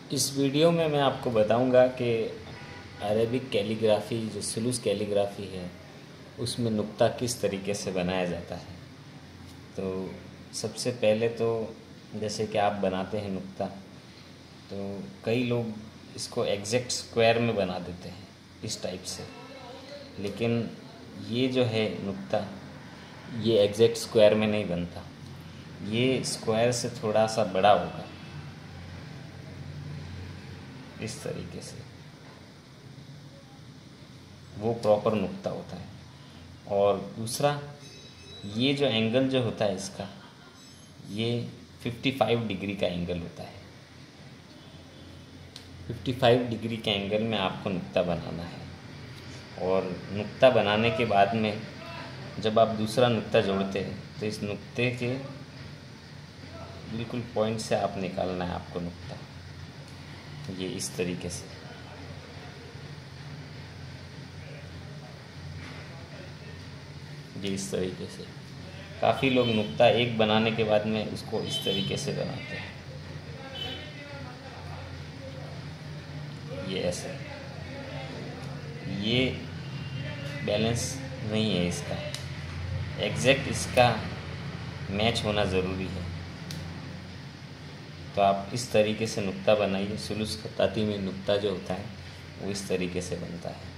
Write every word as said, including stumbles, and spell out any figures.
इस वीडियो में मैं आपको बताऊंगा कि अरेबिक कैलीग्राफी जो सुलूस कैलीग्राफी है उसमें नुक्ता किस तरीके से बनाया जाता है। तो सबसे पहले तो जैसे कि आप बनाते हैं नुक्ता, तो कई लोग इसको एग्जैक्ट स्क्वायर में बना देते हैं इस टाइप से, लेकिन ये जो है नुक्ता ये एग्जैक्ट स्क्वायर में नहीं बनता, ये स्क्वायर से थोड़ा सा बड़ा होगा इस तरीके से, वो प्रॉपर नुक्ता होता है। और दूसरा, ये जो एंगल जो होता है इसका, ये पचपन डिग्री का एंगल होता है। पचपन डिग्री के एंगल में आपको नुक्ता बनाना है, और नुक्ता बनाने के बाद में जब आप दूसरा नुक्ता जोड़ते हैं तो इस नुक्ते के बिल्कुल पॉइंट से आप निकालना है आपको नुक्ता, ये इस तरीके से। ये इस तरीके से काफ़ी लोग नुक्ता एक बनाने के बाद में उसको इस तरीके से बनाते हैं, ये ऐसे। ये बैलेंस नहीं है इसका, एग्जैक्ट इसका मैच होना ज़रूरी है। तो आप इस तरीके से नुक्ता बनाइए। सुलूस खत्ताती में नुक्ता जो होता है वो इस तरीके से बनता है।